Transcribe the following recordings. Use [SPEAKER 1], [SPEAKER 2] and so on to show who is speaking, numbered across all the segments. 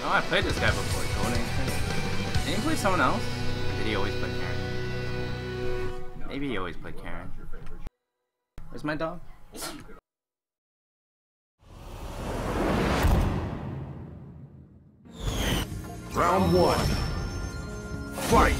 [SPEAKER 1] Oh, I played this guy before. Golden Instinct. Did he play someone else? Or did he always play Karen? Maybe he always played Karen. Where's my dog?
[SPEAKER 2] Round 1. Fight!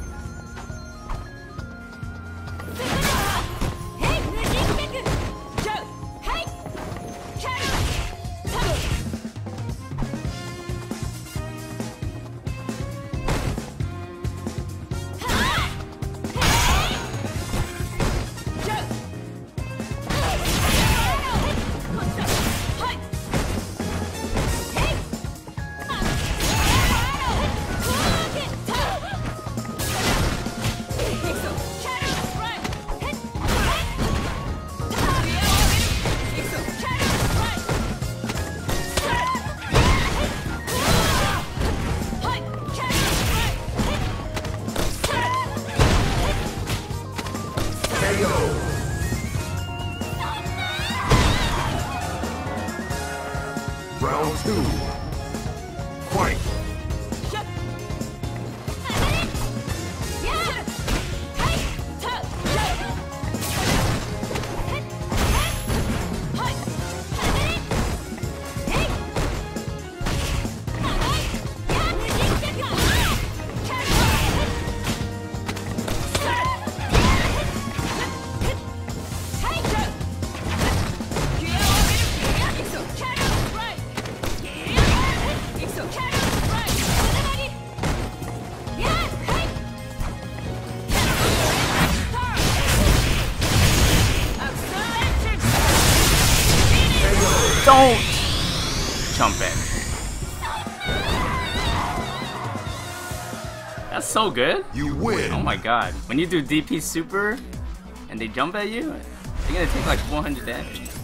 [SPEAKER 2] Round 2. Fight!
[SPEAKER 1] Don't jump in. That's so good.
[SPEAKER 2] You win.
[SPEAKER 1] Oh my god. When you do DP super and they jump at you, they're gonna take like 400 damage.